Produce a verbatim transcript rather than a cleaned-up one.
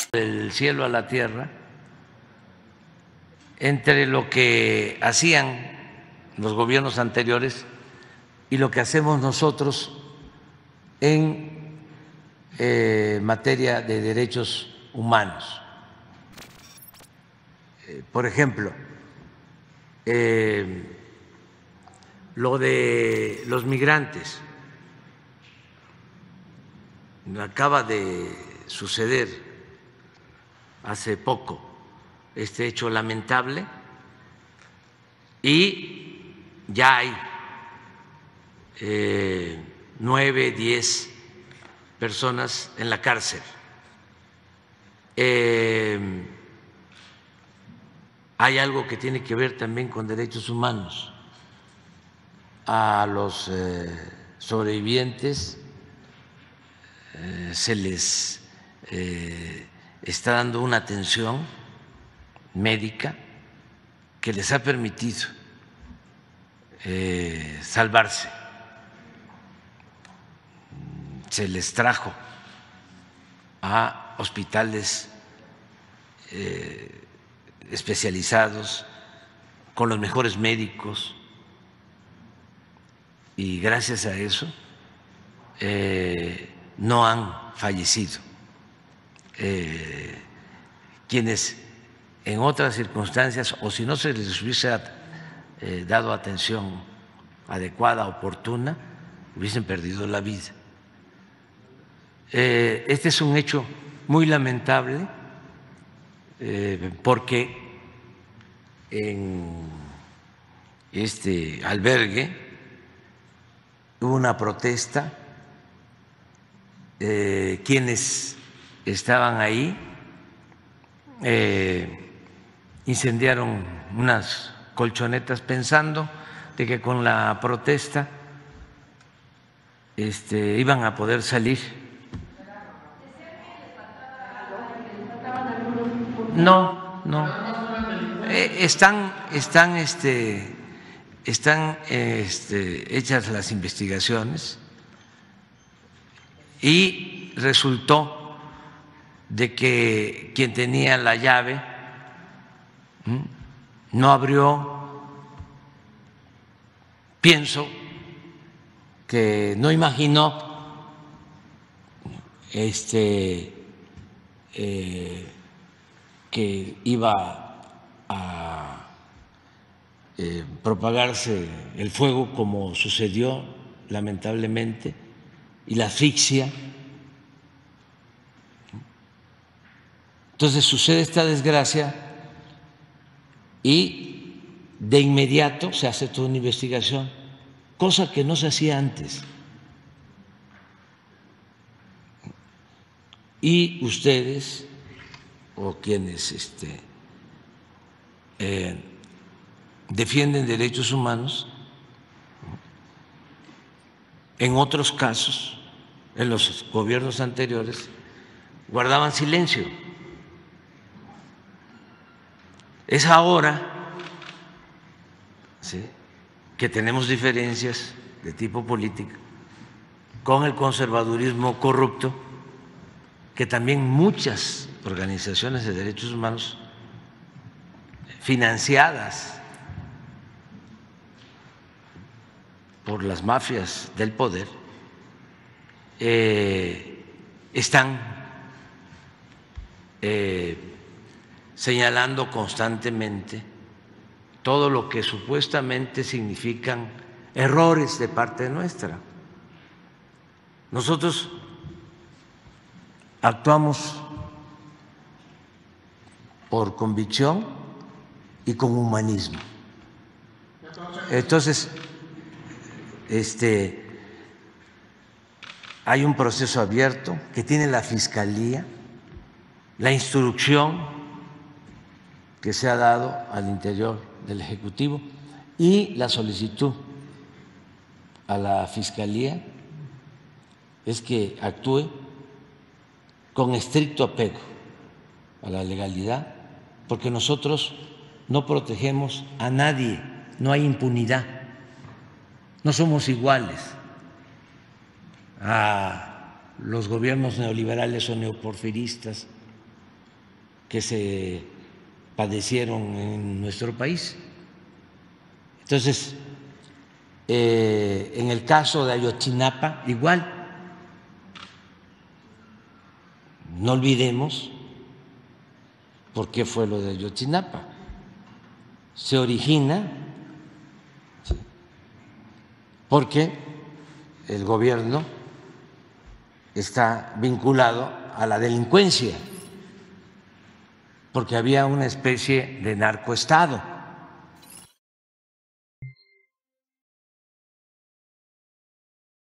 del cielo a la tierra entre lo que hacían los gobiernos anteriores y lo que hacemos nosotros en eh, materia de derechos humanos. Eh, por ejemplo, eh, lo de los migrantes. Acaba de suceder hace poco este hecho lamentable y ya hay eh, nueve, diez personas en la cárcel. Eh, hay algo que tiene que ver también con derechos humanos. A los eh, sobrevivientes eh, se les eh, está dando una atención médica que les ha permitido eh, salvarse. Se les trajo a hospitales eh, especializados con los mejores médicos y gracias a eso eh, no han fallecido. Eh, quienes en otras circunstancias o si no se les hubiese eh, dado atención adecuada, oportuna, hubiesen perdido la vida. Eh, este es un hecho muy lamentable eh, porque en este albergue hubo una protesta, eh, quienes estaban ahí eh, incendiaron unas colchonetas pensando de que con la protesta este, iban a poder salir. No, no. Eh, están, están, este, están este, hechas las investigaciones y resultó de que quien tenía la llave no abrió, pienso que no imaginó este eh, que iba a eh, propagarse el fuego como sucedió lamentablemente y la asfixia. Entonces sucede esta desgracia y de inmediato se hace toda una investigación, cosa que no se hacía antes. Y ustedes o quienes este, eh, defienden derechos humanos, en otros casos, en los gobiernos anteriores, guardaban silencio. Es ahora, ¿sí?, que tenemos diferencias de tipo político con el conservadurismo corrupto, que también muchas organizaciones de derechos humanos financiadas por las mafias del poder eh, están eh, señalando constantemente todo lo que supuestamente significan errores de parte nuestra. Nosotros actuamos por convicción y con humanismo. Entonces, este, hay un proceso abierto que tiene la Fiscalía, la instrucción que se ha dado al interior del Ejecutivo y la solicitud a la Fiscalía es que actúe con estricto apego a la legalidad, porque nosotros no protegemos a nadie, no hay impunidad, no somos iguales a los gobiernos neoliberales o neoporfiristas que se padecieron en nuestro país. Entonces, eh, en el caso de Ayotzinapa, igual. No olvidemos por qué fue lo de Ayotzinapa. Se origina porque el gobierno está vinculado a la delincuencia, porque había una especie de narcoestado.